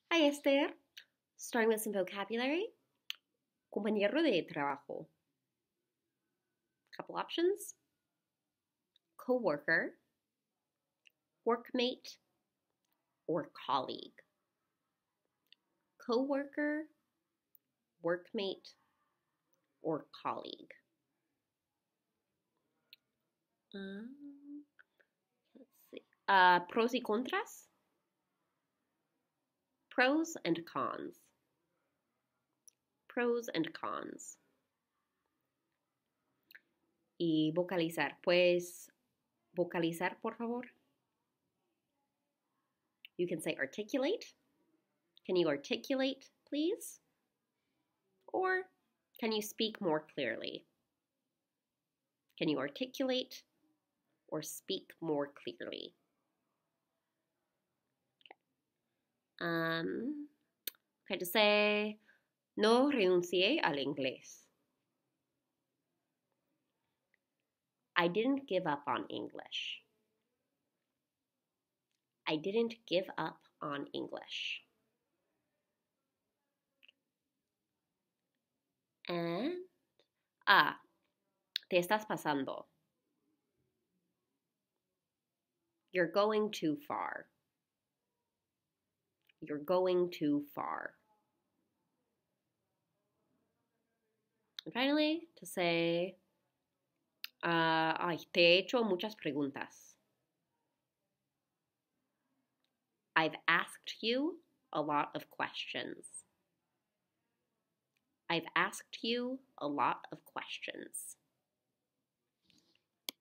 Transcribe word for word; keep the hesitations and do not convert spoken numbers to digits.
Hi, Esther. Starting with some vocabulary. Compañero de trabajo. Couple options. Coworker, workmate, or colleague. Coworker, workmate, or colleague. Um, let's see. Uh, pros y contras. Pros and cons. Pros and cons. Y vocalizar. Pues, vocalizar, por favor. You can say articulate. Can you articulate, please? Or can you speak more clearly? Can you articulate or speak more clearly? Um, okay, to say, no renuncié al inglés. I didn't give up on English. I didn't give up on English. And, ah, te estás pasando. You're going too far. You're going too far. And finally, to say, uh, ay, te he hecho muchas preguntas. I've asked you a lot of questions. I've asked you a lot of questions.